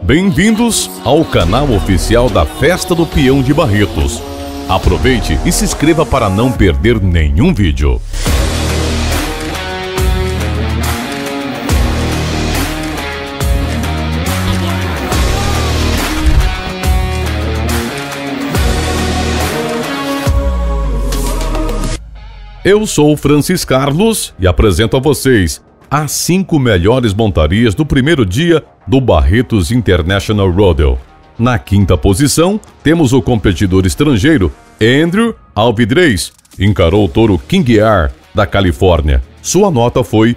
Bem-vindos ao canal oficial da Festa do Peão de Barretos. Aproveite e se inscreva para não perder nenhum vídeo. Eu sou Francis Carlos e apresento a vocês as 5 melhores montarias do primeiro dia do Barretos International Rodeo. Na 5ª posição, temos o competidor estrangeiro Andrew Alvidrez. Encarou o touro King Air, da Califórnia. Sua nota foi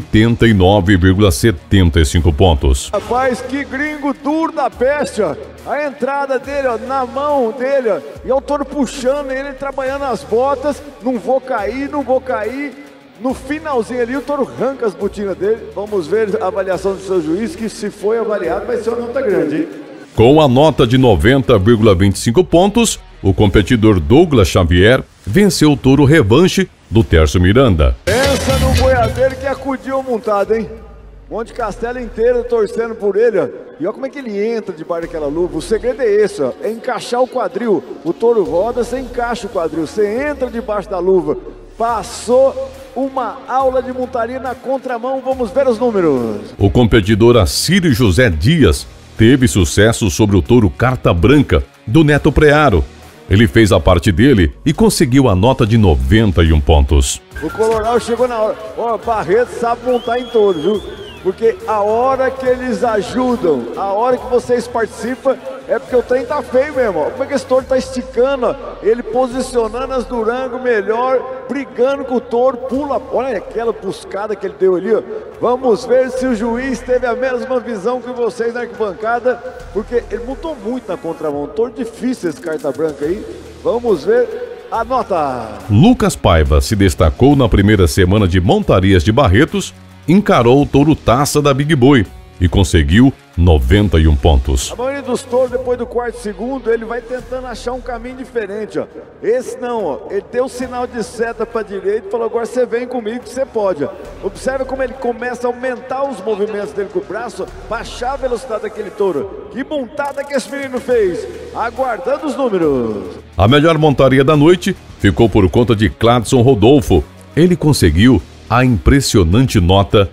89,75 pontos. Rapaz, que gringo duro da peste, ó. A entrada dele, ó, na mão dele, ó, e é o touro puxando ele, trabalhando as botas. Não vou cair, não vou cair. No finalzinho ali, o touro arranca as botinas dele. Vamos ver a avaliação do seu juiz, que se foi avaliado, vai ser uma nota grande, hein? Com a nota de 90,25 pontos, o competidor Douglas Xavier venceu o touro revanche do Tércio Miranda. Pensa no boiadeiro que acudiu a montada, hein? Monte Castelo inteiro torcendo por ele, ó. E olha como é que ele entra debaixo daquela luva. O segredo é esse, ó. É encaixar o quadril. O touro roda, você encaixa o quadril. Você entra debaixo da luva. Passou uma aula de montaria na contramão. Vamos ver os números. O competidor Assírio José Dias teve sucesso sobre o touro Carta Branca, do Neto Prearo. Ele fez a parte dele e conseguiu a nota de 91 pontos. O Colorado chegou na hora. Ó, Barreto sabe montar em touro, viu? Porque a hora que eles ajudam, a hora que vocês participam, é porque o trem tá feio mesmo, ó. Como é que esse touro tá esticando, ó? Ele posicionando as Durango melhor, brigando com o touro, pula. Olha aquela buscada que ele deu ali, ó. Vamos ver se o juiz teve a mesma visão que vocês na arquibancada, porque ele montou muito na contramão. Touro difícil esse Carta Branca aí. Vamos ver a nota. Lucas Paiva se destacou na primeira semana de montarias de Barretos, encarou o touro Taça da Big Boy e conseguiu 91 pontos. A maioria dos touros, depois do 4º segundo, ele vai tentando achar um caminho diferente, ó. Esse não, ó. Ele deu o sinal de seta para direita e falou: agora você vem comigo que você pode, ó. Observa como ele começa a aumentar os movimentos dele com o braço, baixar a velocidade daquele touro. Que montada que esse menino fez, aguardando os números. A melhor montaria da noite ficou por conta de Cladson Rodolfo. Ele conseguiu a impressionante nota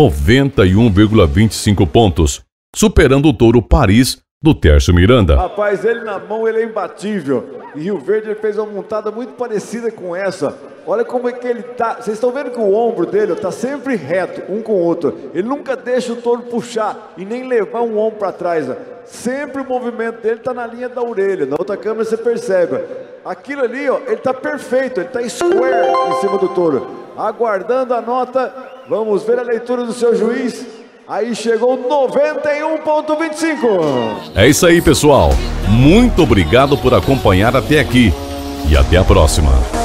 91,25 pontos, superando o touro Paris do Tércio Miranda. Rapaz, ele na mão, ele é imbatível. Em Rio Verde ele fez uma montada muito parecida com essa. Olha como é que ele tá. Vocês estão vendo que o ombro dele tá sempre reto, um com o outro. Ele nunca deixa o touro puxar e nem levar um ombro para trás, ó. Sempre o movimento dele tá na linha da orelha. Na outra câmera você percebe. Aquilo ali, ó, ele tá perfeito, ele tá square em cima do touro. Aguardando a nota, vamos ver a leitura do seu juiz. Aí chegou 91,25. É isso aí, pessoal. Muito obrigado por acompanhar até aqui e até a próxima.